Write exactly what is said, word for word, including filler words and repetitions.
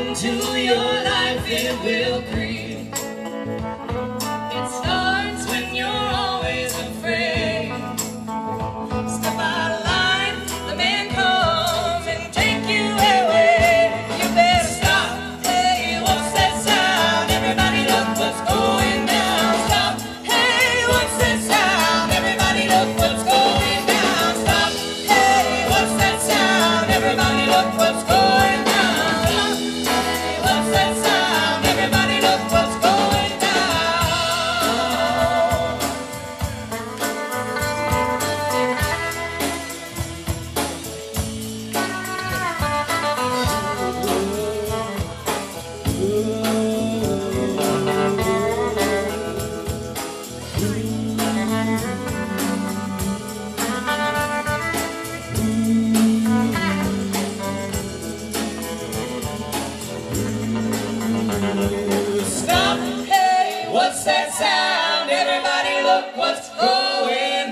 into your life it will creep. It starts when you're always afraid. Step out of line, the man come and take you away. You better stop. Hey, what's that sound? Everybody look what's going down. Stop. Hey, what's that sound? Everybody look what's going down. Stop. Hey, what's that sound? Everybody look what's going down. Stop. Hey, what's that sound? Everybody look what's going down. Stop, hey, what's that sound? Everybody look what's going